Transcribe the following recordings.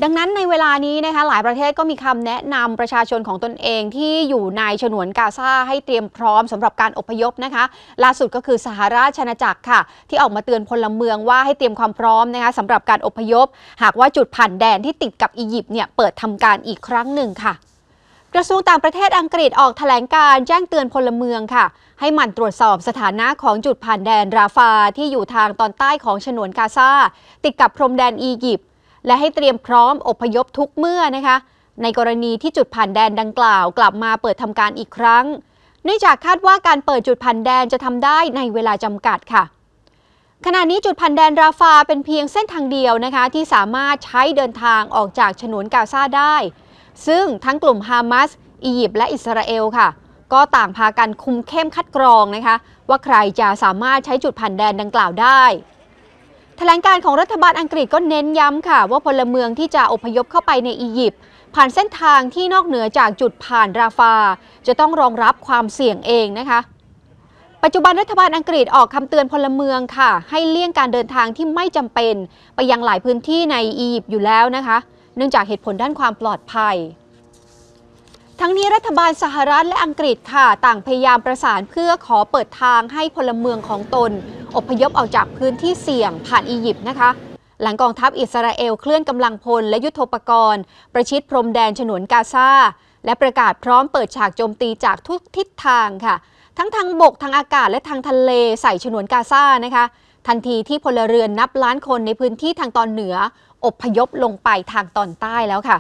ดังนั้นในเวลานี้นะคะหลายประเทศก็มีคำแนะนำประชาชนของตนเองที่อยู่ในฉนวนกาซาให้เตรียมพร้อมสำหรับการอพยพนะคะล่าสุดก็คือสหราชอาณาจักรค่ะที่ออกมาเตือนพลเมืองว่าให้เตรียมความพร้อมนะคะสำหรับการอพยพหากว่าจุดผ่านแดนที่ติดกับอียิปต์เนี่ยเปิดทำการอีกครั้งหนึ่งค่ะกระทรวงต่างประเทศอังกฤษออกแถลงการแจ้งเตือนพลเมืองค่ะให้หมั่นตรวจสอบสถานะของจุดผ่านแดนราฟาที่อยู่ทางตอนใต้ของฉนวนกาซาติดกับพรมแดนอียิปต์และให้เตรียมพร้อมอพยพทุกเมื่อนะคะในกรณีที่จุดผ่านแดนดังกล่าวกลับมาเปิดทำการอีกครั้งเนื่องจากคาดว่าการเปิดจุดผ่านแดนจะทำได้ในเวลาจำกัดค่ะขณะนี้จุดผ่านแดนราฟาเป็นเพียงเส้นทางเดียวนะคะที่สามารถใช้เดินทางออกจากฉนวนกาซาได้ซึ่งทั้งกลุ่มฮามาสอียิปต์และอิสราเอลค่ะก็ต่างพากันคุมเข้มคัดกรองนะคะว่าใครจะสามารถใช้จุดผ่านแดนดังกล่าวได้แถลงการของรัฐบาลอังกฤษก็เน้นย้ำค่ะว่าพลเมืองที่จะอพยพเข้าไปในอียิปต์ผ่านเส้นทางที่นอกเหนือจากจุดผ่านราฟาจะต้องรองรับความเสี่ยงเองนะคะปัจจุบันรัฐบาลอังกฤษออกคำเตือนพลเมืองค่ะให้เลี่ยงการเดินทางที่ไม่จำเป็นไปยังหลายพื้นที่ในอียิปต์อยู่แล้วนะคะเนื่องจากเหตุผลด้านความปลอดภัยทั้งนี้รัฐบาลสหรัฐและอังกฤษค่ะต่างพยายามประสานเพื่อขอเปิดทางให้พลเมืองของตนอพยพออกจากพื้นที่เสี่ยงผ่านอียิปต์นะคะหลังกองทัพอิสราเอลเคลื่อนกำลังพลและยุทโธปกรณ์ประชิดพรมแดนฉนวนกาซาและประกาศพร้อมเปิดฉากโจมตีจากทุกทิศทางค่ะทั้งทางบกทางอากาศและทางทะเลใส่ฉนวนกาซานะคะทันทีที่พลเรือนนับล้านคนในพื้นที่ทางตอนเหนืออพยพลงไปทางตอนใต้แล้วค่ะ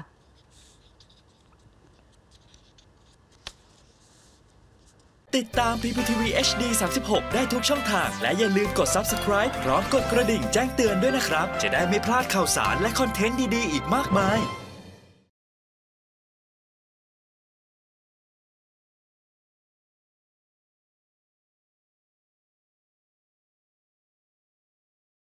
ติดตาม PPTV HD 36 ได้ทุกช่องทางและอย่าลืมกด Subscribe พร้อมกดกระดิ่งแจ้งเตือนด้วยนะครับจะได้ไม่พลาดข่าวสารและคอนเทนต์ดีๆอีกมากมาย